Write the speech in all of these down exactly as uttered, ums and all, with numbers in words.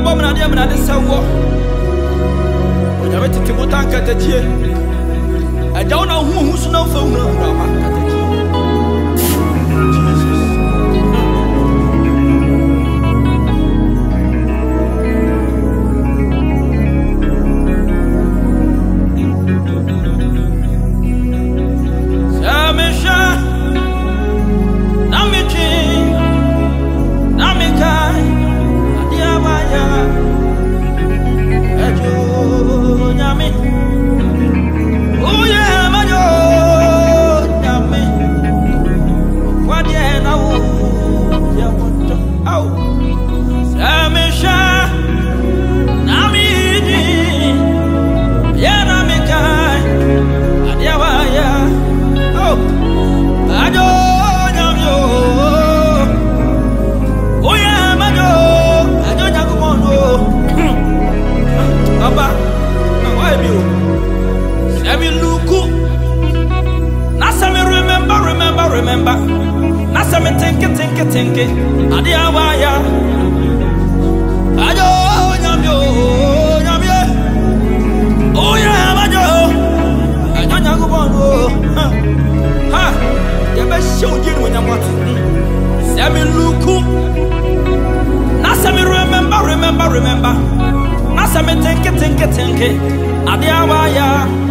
bomb na dia na de sawo o ja beti tibutan katatie a ja ona hu hu so na fa hu na ba katatie remember nasa me tinke tinke tinke ade awaya ajo nyamyo nyamye oya ajo ajo nyago bono ha ya be show di no nyamwatu se me luku nasa me remember remember remember nasa me tinke tinke tinke ade awaya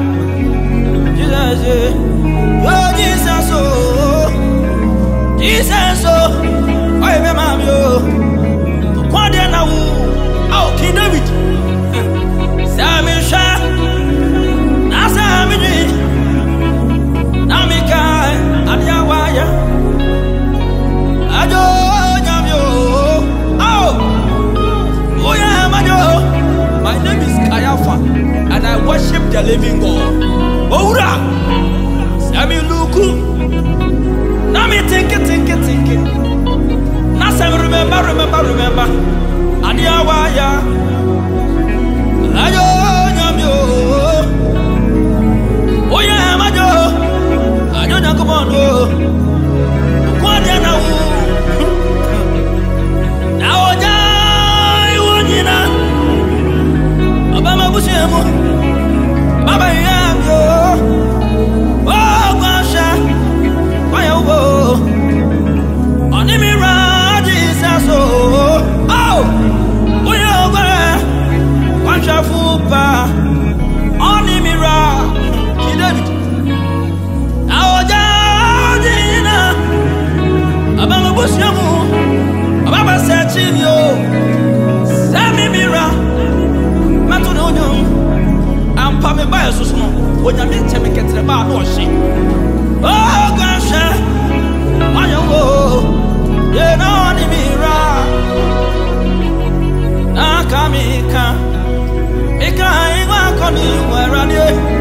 Jesus oh Jesus oh Jesus oh I be mami oh kwade na wo oh King David Sami sha na sami ni na mi kai adia waya ajo nyami oh oh oh yeah majo my name is Kayafa and I worship the living God Ora Sami luku na me think it think it think it na Sami remember remember remember adia waya ayo nyamyo oya majo ajo nyakomono kwa dia na wu na oja iwonyina abama bushemu baba yango oh gosh why oh oni mi ra Jesus oh oh we oh gosh fupa oni mi ra King David aoja dina abama bushemu ababa searching yo sami mi ra matu no nyom ampa me ba yesusu no onya me nche me ketre ba no hye oh gosh ayo oh ye no ni mira na kamika ika igwa koni werade